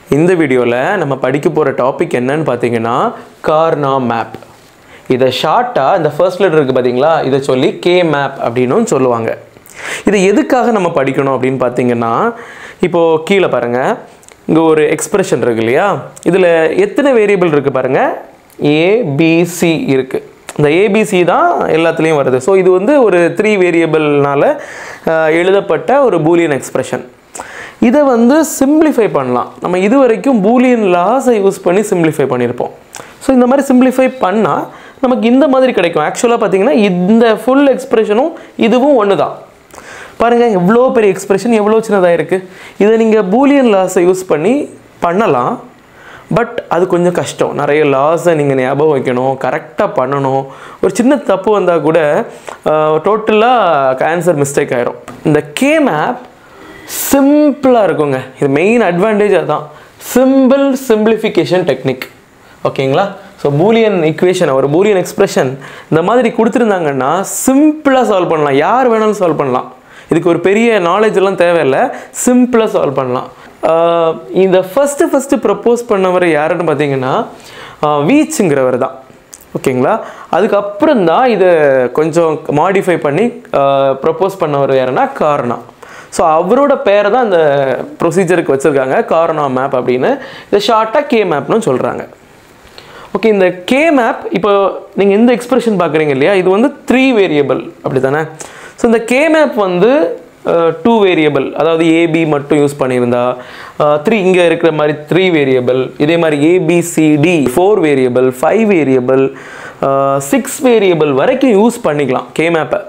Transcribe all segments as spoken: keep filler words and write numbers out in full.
இந்த வீடியோவில் நம்ம படிக்க போகிற டாபிக் என்னன்னு பார்த்தீங்கன்னா கார்னா மேப். இதை ஷார்ட்டாக இந்த ஃபர்ஸ்ட் லெட்டர் இருக்குது பார்த்தீங்களா, இதை சொல்லி கே மேப் அப்படின்னு சொல்லுவாங்க. இதை எதுக்காக நம்ம படிக்கணும் அப்படின்னு பார்த்தீங்கன்னா, இப்போது கீழே பாருங்கள், இங்கே ஒரு எக்ஸ்பிரஷன் இருக்குது இல்லையா, இதில் எத்தனை வேரியபிள் இருக்குது பாருங்கள், ஏபிசி இருக்குது. இந்த ஏபிசி தான் எல்லாத்துலேயும் வருது. ஸோ இது வந்து ஒரு த்ரீ வேரியபிள்னால் எழுதப்பட்ட ஒரு பூலியன் எக்ஸ்பிரஷன். இதை வந்து சிம்பிளிஃபை பண்ணலாம். நம்ம இது வரைக்கும் பூலியன் லாஸை யூஸ் பண்ணி சிம்பிளிஃபை பண்ணியிருப்போம். ஸோ இந்த மாதிரி சிம்பிளிஃபை பண்ணால் நமக்கு இந்த மாதிரி கிடைக்கும். ஆக்சுவலாக பார்த்தீங்கன்னா இந்த ஃபுல் எக்ஸ்பிரஷனும் இதுவும் ஒன்று தான். பாருங்கள் எவ்வளோ பெரிய எக்ஸ்பிரஷன், எவ்வளோ சின்னதாக இருக்குது. இதை நீங்கள் பூலியன் லாஸை யூஸ் பண்ணி பண்ணலாம். பட் அது கொஞ்சம் கஷ்டம். நிறைய லாஸை நீங்கள் ஞாபகம் வைக்கணும், கரெக்டாக பண்ணணும். ஒரு சின்ன தப்பு வந்தால் கூட டோட்டலாக ஆன்சர் மிஸ்டேக் ஆயிரும். இந்த கே மேப் சிம்பிளாக இருக்குங்க. இது மெயின் அட்வான்டேஜ் அதுதான், சிம்பிள் சிம்பிளிஃபிகேஷன் டெக்னிக். ஓகேங்களா? ஸோ பூலியன் ஈக்குவேஷன், ஒரு பூலியன் எக்ஸ்பிரஷன் இந்த மாதிரி கொடுத்துருந்தாங்கன்னா சிம்பிளாக சால்வ் பண்ணலாம். யார் வேணாலும் சால்வ் பண்ணலாம். இதுக்கு ஒரு பெரிய நாலேஜ் எல்லாம் தேவையில்லை, சிம்பிளாக சால்வ் பண்ணலாம். இந்த ஃபஸ்ட்டு ஃபஸ்ட்டு ப்ரப்போஸ் பண்ணவர் யாருன்னு பார்த்தீங்கன்னா வீச்சுங்கிறவர் தான். ஓகேங்களா? அதுக்கப்புறம் தான் இதை கொஞ்சம் மாடிஃபை பண்ணி ப்ரப்போஸ் பண்ணவர் யாருன்னா கார்னா. ஸோ அவரோட பேரை தான் இந்த ப்ரொசீஜருக்கு வச்சுருக்காங்க, கார்னா மேப் அப்படின்னு. இதை ஷார்ட்டாக கே மேப்னு சொல்கிறாங்க. ஓகே, இந்த கே மேப் இப்போ நீங்கள் எந்த எக்ஸ்பிரஷன் பார்க்குறீங்க இல்லையா, இது வந்து த்ரீ வேரியபிள் அப்படி தானே. ஸோ இந்த கே மேப் வந்து டூ வேரியபிள், அதாவது ஏபி மட்டும் யூஸ் பண்ணியிருந்தா த்ரீ, இங்கே இருக்கிற மாதிரி த்ரீ வேரியபிள், இதே மாதிரி ABCD four variable, five variable, six variable வரைக்கும் யூஸ் பண்ணிக்கலாம் கே மேப்பை.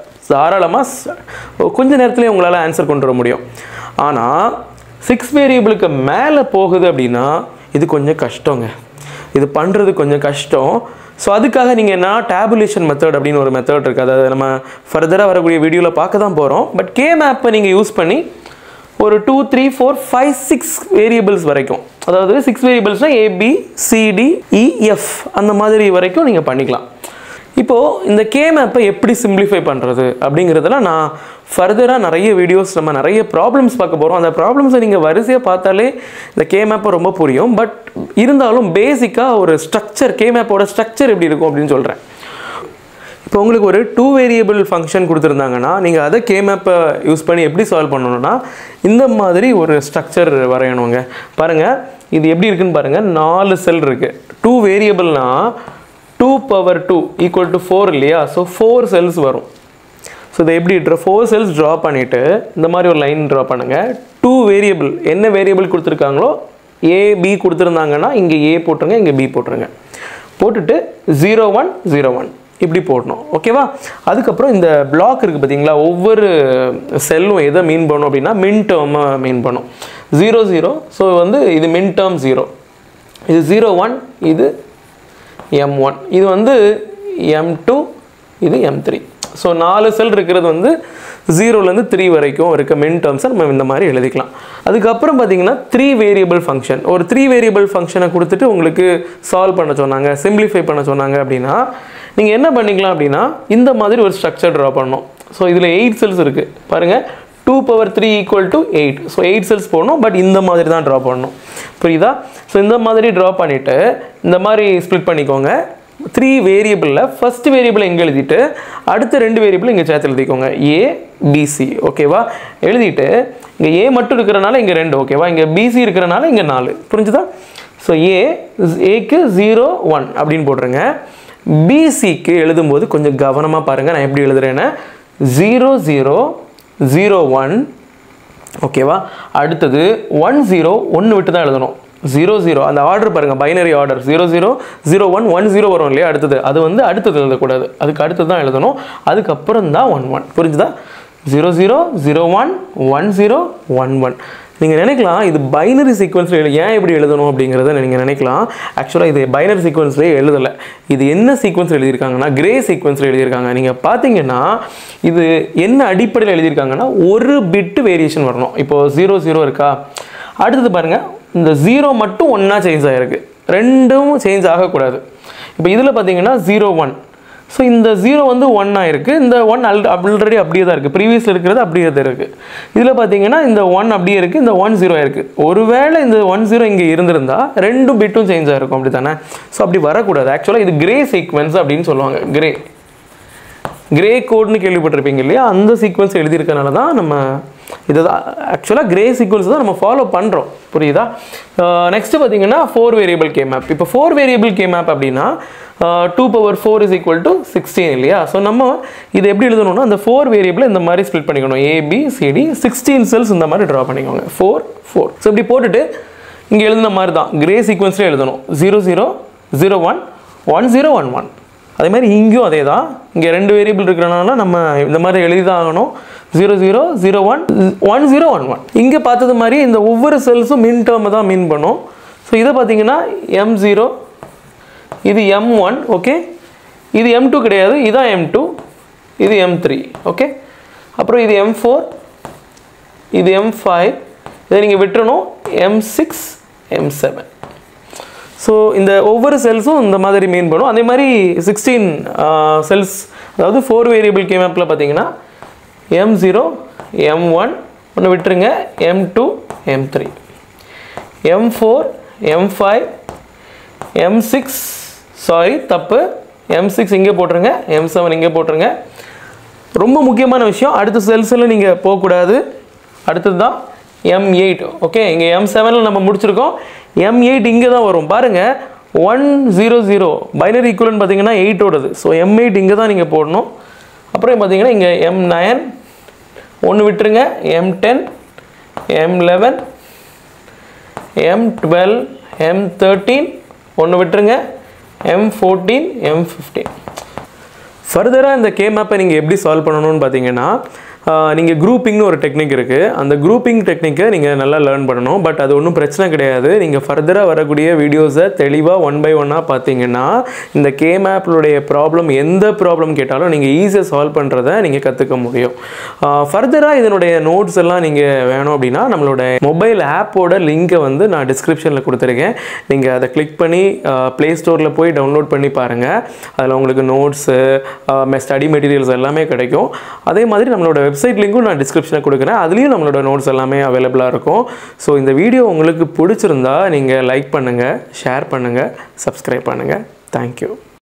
தாராளமாக கொஞ்ச நேரத்துலேயே உங்களால் ஆன்சர் கொண்டு வர முடியும். ஆனால் சிக்ஸ் வேரியபிளுக்கு மேலே போகுது அப்படின்னா இது கொஞ்சம் கஷ்டங்க. இது பண்ணுறது கொஞ்சம் கஷ்டம். ஸோ அதுக்காக நீங்கள் என்ன டேபுலேஷன் மெத்தட் அப்படின்னு ஒரு மெத்தட் இருக்குது. அதாவது நம்ம ஃபர்தராக வரக்கூடிய வீடியோவில் பார்க்க தான் போகிறோம். பட் கே மேப்பை நீங்கள் யூஸ் பண்ணி ஒரு two three four five six variables வரைக்கும், அதாவது சிக்ஸ் வேரியபிள்ஸ்னால் ஏபி சிடி இஎஃப் அந்த மாதிரி வரைக்கும் நீங்கள் பண்ணிக்கலாம். இப்போது இந்த கே மேப்பை எப்படி சிம்பிளிஃபை பண்ணுறது அப்படிங்கிறதெல்லாம் நான் ஃபர்தராக நிறைய வீடியோஸ், நம்ம நிறைய ப்ராப்ளம்ஸ் பார்க்க போகிறோம். அந்த ப்ராப்ளம்ஸை நீங்கள் வரிசையாக பார்த்தாலே இந்த கே மேப்பை ரொம்ப புரியும். பட் இருந்தாலும் பேசிக்காக ஒரு ஸ்ட்ரக்சர், கே மேப்போட ஸ்ட்ரக்சர் எப்படி இருக்கும் அப்படின்னு சொல்கிறேன். இப்போ உங்களுக்கு ஒரு டூ வேரியபிள் ஃபங்க்ஷன் கொடுத்துருந்தாங்கன்னா நீங்கள் அதை கே மேப்பை யூஸ் பண்ணி எப்படி சால்வ் பண்ணணும்னா இந்த மாதிரி ஒரு ஸ்ட்ரக்சர் வரையணுங்க. பாருங்கள் இது எப்படி இருக்குன்னு பாருங்கள். நாலு செல் இருக்குது. டூ வேரியபிள்னால் two power two equal to four இல்லையா. ஸோ ஃபோர் செல்ஸ் வரும். ஸோ இதை எப்படி ட்ரா ஃபோர் செல்ஸ் ட்ரா பண்ணிவிட்டு இந்த மாதிரி ஒரு லைன் ட்ரா பண்ணுங்கள். டூ வேரியபிள், என்ன வேரியபிள் கொடுத்துருக்காங்களோ ஏபி கொடுத்துருந்தாங்கன்னா இங்கே ஏ போட்டுருங்க, இங்கே பி போட்டுருங்க. போட்டுட்டு ஜீரோ ஒன் ஜீரோ ஒன் இப்படி போடணும். ஓகேவா? அதுக்கப்புறம் இந்த பிளாக் இருக்குது பார்த்தீங்களா, ஒவ்வொரு செல்லும் எதை மீன் பண்ணும் அப்படின்னா மின் டேர்மை மீன் பண்ணும். ஜீரோ ஜீரோ, ஸோ வந்து இது மின் டேர்ம் ஜீரோ, இது ஜீரோ ஒன், இது எம் ஒன், இது வந்து எம் டூ, இது எம் த்ரீ. ஸோ நாலு செல் இருக்கிறது வந்து ஜீரோலேருந்து த்ரீ வரைக்கும் இருக்க மின் டேர்ம்ஸை நம்ம இந்த மாதிரி எழுதிக்கலாம். அதுக்கப்புறம் பார்த்தீங்கன்னா த்ரீ வேரியபிள் ஃபங்க்ஷன், ஒரு த்ரீ வேரியபிள் ஃபங்க்ஷனை கொடுத்துட்டு உங்களுக்கு சால்வ் பண்ண சொன்னாங்க, சிம்பிளிஃபை பண்ண சொன்னாங்க அப்படின்னா நீங்கள் என்ன பண்ணிக்கலாம் அப்படின்னா இந்த மாதிரி ஒரு ஸ்ட்ரக்சர் ட்ரா பண்ணணும். ஸோ இதில் எயிட் செல்ஸ் இருக்குது பாருங்கள். Two power three equal to eight. So eight cells போடணும். பட் இந்த மாதிரி தான் ட்ரா பண்ணணும். புரியுதா? ஸோ இந்த மாதிரி ட்ரா பண்ணிவிட்டு இந்த மாதிரி ஸ்ப்ளிட் பண்ணிக்கோங்க. த்ரீ வேரியபிளில் ஃபஸ்ட் வேரியபிள் எங்கே எழுதிட்டு அடுத்த ரெண்டு வேரியபிள் இங்கே சேர்த்து எழுதிக்கோங்க, ஏ பிசி. ஓகேவா? எழுதிட்டு இங்கே ஏ மட்டும் இருக்கிறனால இங்கே ரெண்டு, ஓகேவா, இங்கே பிசி இருக்கிறனால இங்கே நாலு. புரிஞ்சுதா? ஸோ ஏ ஏக்கு ஜீரோ ஒன் அப்படின்னு போட்டுருங்க. பிசிக்கு எழுதும்போது கொஞ்சம் கவனமாக பாருங்கள் நான் எப்படி எழுதுறேன்னு. ஜீரோ ஜீரோ ஜீரோ ஒன், ஓகேவா? அடுத்தது ஒன் ஜீரோ, ஒன்று விட்டு தான் எழுதணும். ஜீரோ ஜீரோ அந்த ஆர்டர் பாருங்கள், binary order. Zero zero zero one one zero வரும் இல்லையா, அடுத்தது அது வந்து அடுத்தது எழுதக்கூடாது, அதுக்கு அடுத்தது தான் எழுதணும். அதுக்கப்புறம் தான் ஒன் ஒன். புரிஞ்சுதா? Zero zero zero one one zero one one. நீங்கள் நினைக்கலாம் இது பைனரி சீக்வன்ஸில் எழு ஏன் இப்படி எழுதணும் அப்படிங்கிறத நீங்கள் நினைக்கலாம். ஆக்சுவலாக இது பைனரி சீக்வன்ஸ்லேயே எழுதலை. இது என்ன சீக்வன்ஸில் எழுதியிருக்காங்கன்னா கிரே சீக்வன்ஸில் எழுதியிருக்காங்க. நீங்கள் பார்த்தீங்கன்னா இது என்ன அடிப்படையில் எழுதியிருக்காங்கன்னா ஒரு பிட்டு வேரியேஷன் வரணும். இப்போது ஜீரோ ஜீரோ இருக்கா, அடுத்தது பாருங்கள் இந்த ஜீரோ மட்டும் ஒன்றா சேஞ்ச் ஆகிருக்கு, ரெண்டும் சேஞ்ச் ஆகக்கூடாது. இப்போ இதில் பார்த்தீங்கன்னா ஜீரோ ஒன் ஸோ இந்த ஜீரோ வந்து ஒன் ஆயிருக்கு, இந்த ஒன் அல் ஆல்ரெடி அப்படியே தான் இருக்குது, ப்ரீவியஸில் இருக்கிறது அப்படியே தான் இருக்குது. இதில் பார்த்தீங்கன்னா இந்த ஒன் அப்படியே இருக்குது, இந்த ஒன் ஜீரோ ஆயிருக்கு. ஒருவேளை இந்த ஒன் ஜீரோ இங்கே இருந்திருந்தா ரெண்டும் பிட்டும் சேஞ்ச் ஆகிருக்கும், அப்படி தானே? ஸோ அப்படி வரக்கூடாது. ஆக்சுவலாக இது கிரே சீக்வன்ஸ் அப்படின்னு சொல்லுவாங்க. கிரே கிரே கோட்னு கேள்விப்பட்டிருப்பீங்க இல்லையா? அந்த சீக்வன்ஸ் எழுதியிருக்கனால தான் நம்ம இதை தான் ஆக்சுவலாக கிரே சீக்வன்ஸ் தான் நம்ம ஃபாலோ பண்ணுறோம். புரியுதா? நெக்ஸ்ட்டு பார்த்தீங்கன்னா ஃபோர் வேரியபிள் கே மேப். இப்போ ஃபோர் வேரியபிள் கே மேப் அப்படின்னா two power four is equal to sixteen இல்லையா? ஸோ நம்ம இது எப்படி எழுதணும்னா அந்த ஃபோர் வேரியபிளை இந்த மாதிரி ஸ்ப்ளிட் பண்ணிக்கணும். ஏபிசிடி சிக்ஸ்டீன் செல்ஸ் இந்த மாதிரி ட்ரா பண்ணிக்கோங்க. ஃபோர் ஃபோர் ஸோ இப்படி போட்டுட்டு இங்கே எழுதுன மாதிரி தான் கிரே சீக்வன்ஸ்லேயே எழுதணும். Zero zero zero one one zero one one. அதே மாதிரி இங்கேயும் அதே தான். இங்கே ரெண்டு வேரியபிள் இருக்கிறனால நம்ம இந்த மாதிரி எழுதி தான் ஆகணும். Zero zero zero one one zero one one. இங்கே பார்த்தது மாதிரி இந்த ஒவ்வொரு செல்ஸும் மின் டேர்மை தான் மீன் பண்ணும். ஸோ இதை பார்த்தீங்கன்னா எம் ஜீரோ, இது எம் ஒன், ஓகே, இது எம் டூ கிடையாது, இதுதான் எம் டூ, இது எம் த்ரீ, ஓகே. அப்புறம் இது எம் ஃபோர், இது எம் ஃபைவ், இதை நீங்கள் விட்டுறணும், M six, M seven. So இந்த ஒவ்வொரு செல்ஸும் இந்த மாதிரி மீன் பண்ணும். அதே மாதிரி சிக்ஸ்டீன் செல்ஸ், அதாவது ஃபோர் வேரியபிள் கே மேப்பில் பார்த்தீங்கன்னா எம் ஜீரோ, எம் ஒன் ஒன்று விட்டுருங்க, M two, M three, M four, M five, M six, sorry தப்பு, எம் சிக்ஸ் இங்கே போட்டுருங்க, எம் செவன் இங்கே போட்டுருங்க. ரொம்ப முக்கியமான விஷயம், அடுத்த செல்ஸில் நீங்கள் போகக்கூடாது. அடுத்தது தான் எம் எயிட், ஓகே. இங்கே எம் செவனில் நம்ம முடிச்சிருக்கோம். எம் எயிட் இங்கே தான் வரும் பாருங்கள். ஒன் ஜீரோ ஜீரோ பைனரி ஈக்குவல்னு பார்த்தீங்கன்னா எயிட்டோடது. ஸோ எம் எயிட் இங்கே தான் நீங்கள் போடணும். அப்புறம் பார்த்தீங்கன்னா இங்கே எம் நைன் ஒன்று விட்டுருங்க, M ten, M eleven, M twelve, M thirteen ஒன்று விட்டுருங்க, எம் ஃபோர்டீன், எம் ஃபிஃப்டீன். ஃபர்தராக இந்த கே மேப்பை நீங்கள் எப்படி சால்வ் பண்ணணும்னு பார்த்தீங்கன்னா நீங்கள் குரூப்பிங்னு ஒரு டெக்னிக் இருக்குது. அந்த குரூப்பிங் டெக்னிக்கை நீங்கள் நல்லா லேர்ன் பண்ணணும். பட் அது ஒன்றும் பிரச்சனை கிடையாது. நீங்கள் ஃபர்தராக வரக்கூடிய வீடியோஸை தெளிவாக ஒன் பை ஒன்னாக பார்த்தீங்கன்னா இந்த கே மேப்ளுடைய ப்ராப்ளம் எந்த ப்ராப்ளம் கேட்டாலும் நீங்கள் ஈஸியாக சால்வ் பண்ணுறதை நீங்கள் கற்றுக்க முடியும். ஃபர்தராக இதனுடைய நோட்ஸ் எல்லாம் நீங்கள் வேணும் அப்படின்னா நம்மளோட மொபைல் ஆப்போட லிங்கை வந்து நான் டிஸ்கிரிப்ஷனில் கொடுத்துருக்கேன். நீங்கள் அதை கிளிக் பண்ணி ப்ளே ஸ்டோரில் போய் டவுன்லோட் பண்ணி பாருங்கள். அதில் உங்களுக்கு நோட்ஸு, ஸ்டடி மெட்டீரியல்ஸ் எல்லாமே கிடைக்கும். அதே மாதிரி நம்மளோட வெப்சைட் லிங்க்கும் நான் டிஸ்கிரிப்ஷனில் கொடுக்குறேன். அதுலேயும் நம்மளோட நோட்ஸ் எல்லாமே அவைலபிளாக இருக்கும். ஸோ இந்த வீடியோ உங்களுக்கு பிடிச்சிருந்தா நீங்கள் லைக் பண்ணுங்கள், ஷேர் பண்ணுங்கள், சப்ஸ்கிரைப் பண்ணுங்கள். தேங்க்யூ.